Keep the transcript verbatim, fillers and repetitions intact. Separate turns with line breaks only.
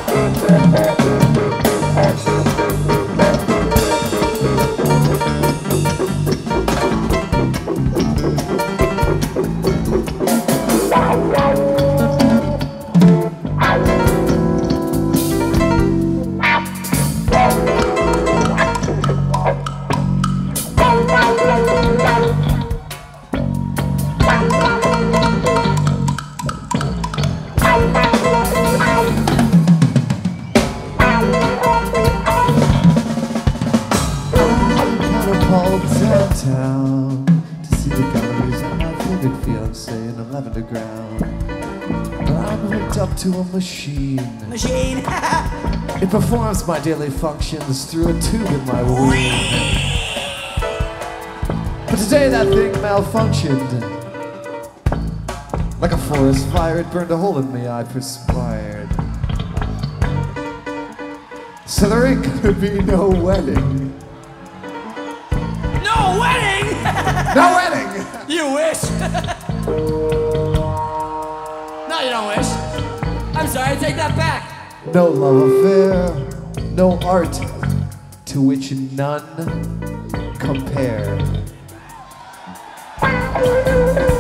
Downtown to see the galleries and my favorite fiance in a lavender ground. But I'm hooked up to a machine.
Machine!
It performs my daily functions through a tube in my ween. But today that thing malfunctioned. Like a forest fire, it burned a hole in me, I perspired. So there ain't gonna be no wedding.
No wedding!
No wedding!
You wish! No, you don't wish. I'm sorry, I take that back.
No love affair, no art to which none compare.